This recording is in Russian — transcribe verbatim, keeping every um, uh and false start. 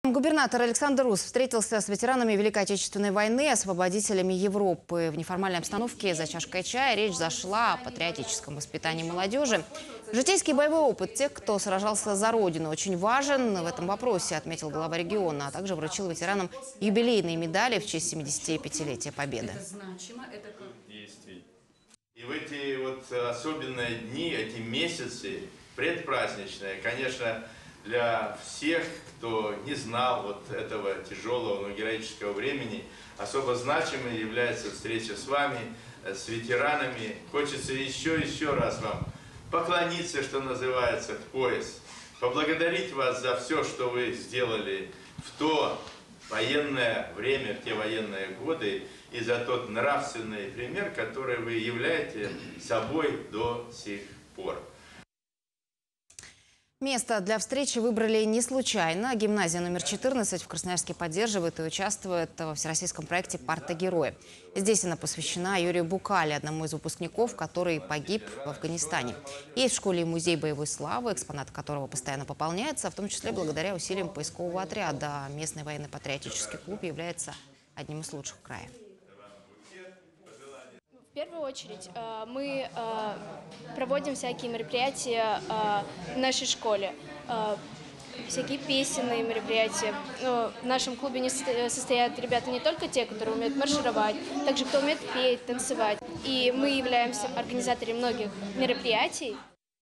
Губернатор Александр Рус встретился с ветеранами Великой Отечественной войны, освободителями Европы. В неформальной обстановке за чашкой чая речь зашла о патриотическом воспитании молодежи. Житейский боевой опыт тех, кто сражался за Родину, очень важен в этом вопросе, отметил глава региона, а также вручил ветеранам юбилейные медали в честь семидесятипятилетия Победы. И в эти вот особенные дни, эти месяцы предпраздничные, конечно, для всех, кто не знал вот этого тяжелого, но героического времени, особо значимой является встреча с вами, с ветеранами. Хочется еще еще раз вам поклониться, что называется, в пояс, поблагодарить вас за все, что вы сделали в то военное время, в те военные годы, и за тот нравственный пример, который вы являете собой до сих пор. Место для встречи выбрали не случайно. Гимназия номер четырнадцать в Красноярске поддерживает и участвует во всероссийском проекте «Парта-герои». Здесь она посвящена Юрию Букале, одному из выпускников, который погиб в Афганистане. Есть в школе и музей боевой славы, экспонат которого постоянно пополняется, в том числе благодаря усилиям поискового отряда. Местный военно-патриотический клуб является одним из лучших в крае. В первую очередь мы проводим всякие мероприятия в нашей школе, всякие песенные мероприятия. В нашем клубе не состоят ребята не только те, которые умеют маршировать, также кто умеет петь, танцевать. И мы являемся организаторами многих мероприятий.